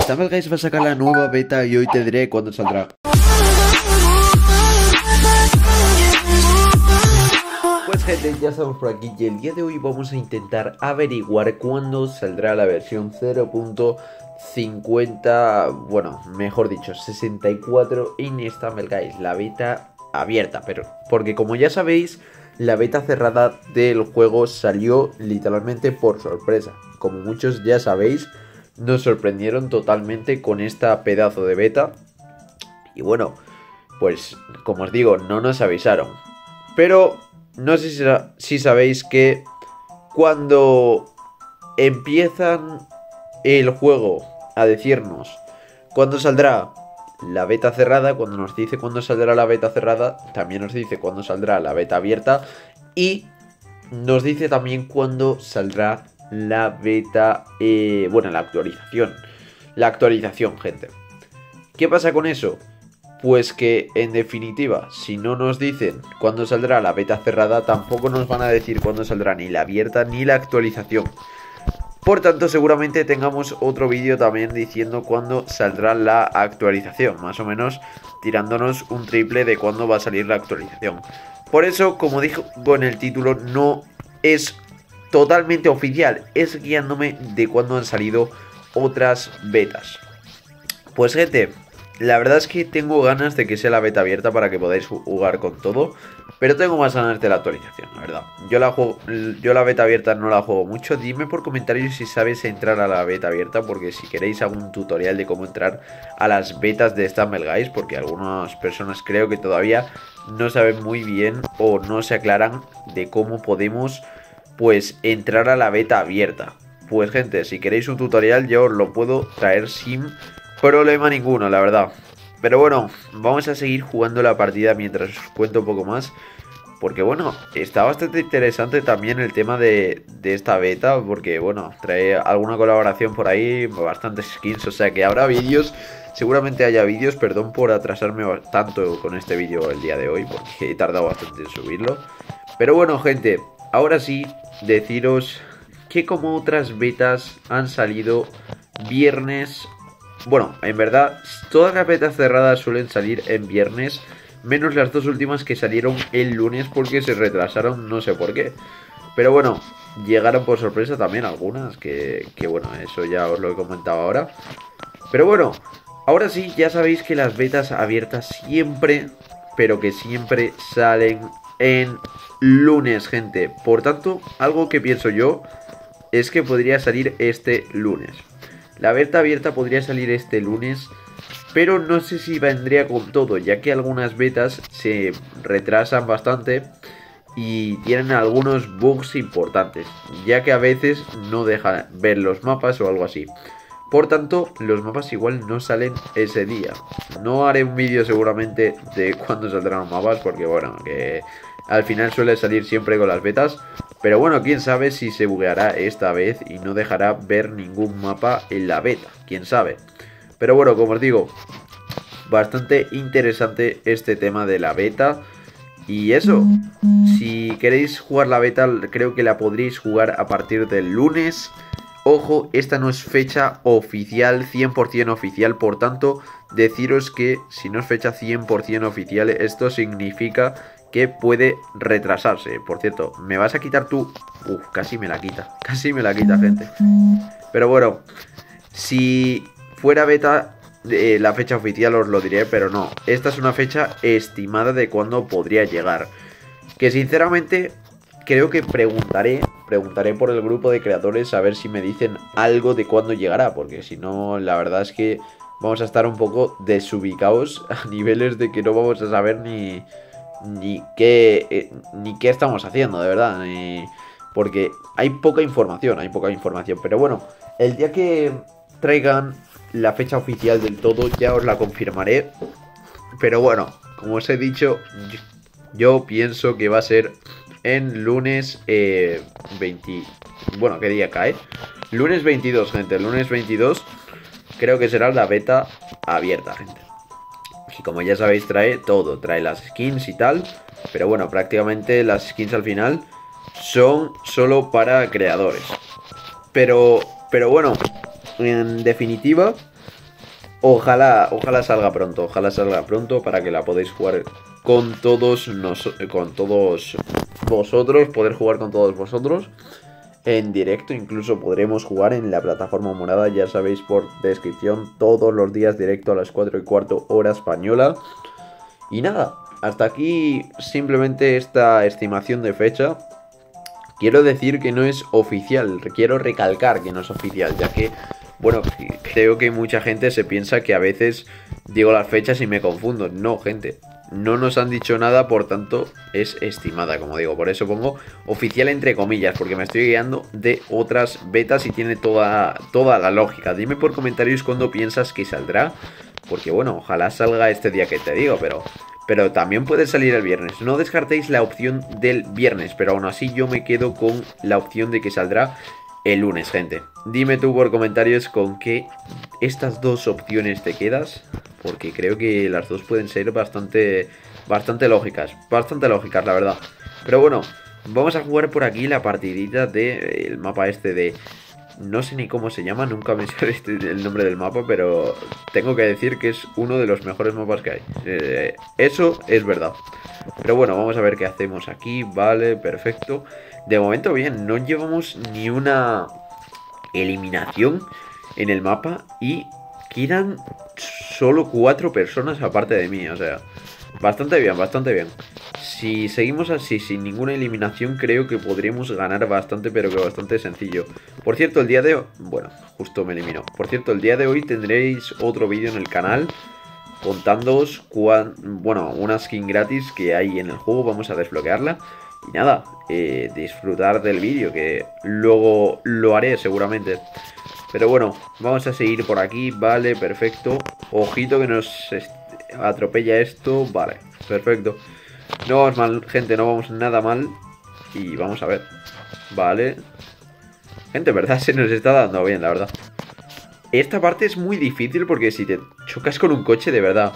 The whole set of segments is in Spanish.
Stumble Guys va a sacar la nueva beta y hoy te diré cuándo saldrá. Pues gente, ya estamos por aquí y el día de hoy vamos a intentar averiguar cuándo saldrá la versión 0.50, bueno, mejor dicho, 64 en Stumble Guys, la beta abierta, pero porque como ya sabéis, la beta cerrada del juego salió literalmente por sorpresa. Como muchos ya sabéis, nos sorprendieron totalmente con esta pedazo de beta. Y bueno, pues como os digo, no nos avisaron. Pero no sé si sabéis que cuando empiezan el juego a decirnos cuándo saldrá la beta cerrada, cuando nos dice cuándo saldrá la beta cerrada, también nos dice cuándo saldrá la beta abierta y nos dice también cuándo saldrá la beta, bueno, la actualización. La actualización, gente. ¿Qué pasa con eso? Pues que, en definitiva, si no nos dicen cuándo saldrá la beta cerrada, tampoco nos van a decir cuándo saldrá ni la abierta ni la actualización. Por tanto, seguramente tengamos otro vídeo también diciendo cuándo saldrá la actualización. Más o menos tirándonos un triple de cuándo va a salir la actualización. Por eso, como dijo en el título, no es totalmente oficial. Es guiándome de cuándo han salido otras betas. Pues gente, la verdad es que tengo ganas de que sea la beta abierta para que podáis jugar con todo. Pero tengo más ganas de la actualización, la verdad. Yo la beta abierta no la juego mucho. Dime por comentarios si sabes entrar a la beta abierta, porque si queréis hago un tutorial de cómo entrar a las betas de Stumble Guys, porque algunas personas creo que todavía no saben muy bien o no se aclaran de cómo podemos pues entrar a la beta abierta. Pues gente, si queréis un tutorial yo os lo puedo traer sin problema ninguno, la verdad. Pero bueno, vamos a seguir jugando la partida mientras os cuento un poco más. Porque bueno, está bastante interesante también el tema de esta beta. Porque bueno, trae alguna colaboración por ahí, bastantes skins. O sea que habrá vídeos, seguramente haya vídeos. Perdón por atrasarme tanto con este vídeo el día de hoy, porque he tardado bastante en subirlo. Pero bueno gente, ahora sí, deciros que como otras betas han salido viernes. Bueno, en verdad, todas las betas cerradas suelen salir en viernes, menos las dos últimas que salieron el lunes porque se retrasaron, no sé por qué. Pero bueno, llegaron por sorpresa también algunas, que bueno, eso ya os lo he comentado ahora. Pero bueno, ahora sí, ya sabéis que las betas abiertas siempre, pero que siempre salen en lunes, gente. Por tanto, algo que pienso yo es que podría salir este lunes. La beta abierta podría salir este lunes, pero no sé si vendría con todo, ya que algunas betas se retrasan bastante y tienen algunos bugs importantes, ya que a veces no dejan ver los mapas o algo así. Por tanto, los mapas igual no salen ese día. No haré un vídeo seguramente de cuándo saldrán los mapas, porque bueno, que al final suele salir siempre con las betas. Pero bueno, quién sabe si se bugueará esta vez y no dejará ver ningún mapa en la beta. Quién sabe. Pero bueno, como os digo, bastante interesante este tema de la beta. Y eso, si queréis jugar la beta, creo que la podréis jugar a partir del lunes. Ojo, esta no es fecha oficial, 100% oficial, por tanto, deciros que si no es fecha 100% oficial, esto significa que puede retrasarse. Por cierto, ¿me vas a quitar tú? Casi me la quita, gente. Pero bueno, si fuera beta, la fecha oficial os lo diré, pero no. Esta es una fecha estimada de cuándo podría llegar. Que sinceramente creo que preguntaré por el grupo de creadores a ver si me dicen algo de cuándo llegará, porque si no, la verdad es que vamos a estar un poco desubicados a niveles de que no vamos a saber ni qué estamos haciendo, de verdad, porque hay poca información, pero bueno, el día que traigan la fecha oficial del todo ya os la confirmaré. Pero bueno, como os he dicho, yo pienso que va a ser en lunes 20... Bueno, ¿qué día cae? Lunes 22, gente. Lunes 22 creo que será la beta abierta, gente. Y como ya sabéis, trae todo. Trae las skins y tal. Pero bueno, prácticamente las skins al final son solo para creadores. Pero bueno, en definitiva, Ojalá salga pronto para que la podáis jugar con todos vosotros, poder jugar con todos vosotros en directo. Incluso podremos jugar en la plataforma morada, ya sabéis, por descripción, todos los días directo a las 4:15 hora española. Y nada, hasta aquí simplemente esta estimación de fecha. Quiero decir que no es oficial, quiero recalcar que no es oficial, ya que, bueno, creo que mucha gente se piensa que a veces digo las fechas y me confundo. No, gente, no nos han dicho nada, por tanto es estimada, como digo. Por eso pongo oficial entre comillas, porque me estoy guiando de otras betas y tiene toda la lógica. Dime por comentarios cuándo piensas que saldrá, porque bueno, ojalá salga este día que te digo, pero también puede salir el viernes. No descartéis la opción del viernes, pero aún así yo me quedo con la opción de que saldrá el lunes, gente. Dime tú por comentarios con qué estas dos opciones te quedas, porque creo que las dos pueden ser bastante lógicas. Bastante lógicas, la verdad. Pero bueno, vamos a jugar por aquí la partidita del mapa este de... No sé ni cómo se llama, nunca me sale el nombre del mapa, pero tengo que decir que es uno de los mejores mapas que hay. Eso es verdad. Pero bueno, vamos a ver qué hacemos aquí. Vale, perfecto. De momento bien, no llevamos ni una eliminación en el mapa y quedan solo 4 personas aparte de mí, o sea, bastante bien, bastante bien. Si seguimos así, sin ninguna eliminación, creo que podríamos ganar bastante, pero que bastante sencillo. Por cierto, el día de hoy... Bueno, justo me eliminó. Por cierto, el día de hoy tendréis otro vídeo en el canal contándoos una skin gratis que hay en el juego. Vamos a desbloquearla. Y nada, disfrutar del vídeo, que luego lo haré seguramente. Pero bueno, vamos a seguir por aquí. Vale, perfecto. Ojito que nos atropella esto. Vale, perfecto. No vamos mal, gente, no vamos nada mal. Y vamos a ver. Vale. Gente, verdad, se nos está dando bien, la verdad. Esta parte es muy difícil porque si te chocas con un coche, de verdad.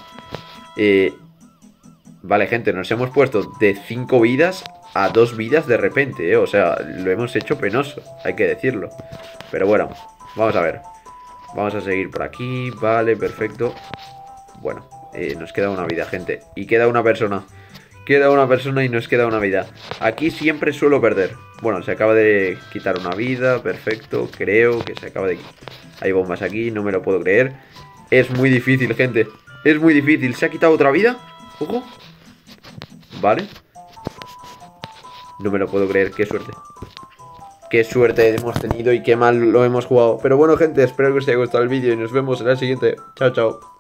Vale, gente, nos hemos puesto de 5 vidas a 2 vidas de repente, O sea, lo hemos hecho penoso, hay que decirlo. Pero bueno, vamos a ver. Vamos a seguir por aquí. Vale, perfecto. Bueno, nos queda una vida, gente. Y queda una persona. Queda una persona y nos queda una vida. Aquí siempre suelo perder. Bueno, se acaba de quitar una vida. Perfecto, creo que se acaba de... Hay bombas aquí, no me lo puedo creer. Es muy difícil, gente. Es muy difícil. ¿Se ha quitado otra vida? Ojo. Vale. No me lo puedo creer, qué suerte. Qué suerte hemos tenido y qué mal lo hemos jugado. Pero bueno, gente, espero que os haya gustado el vídeo y nos vemos en la siguiente. Chao, chao.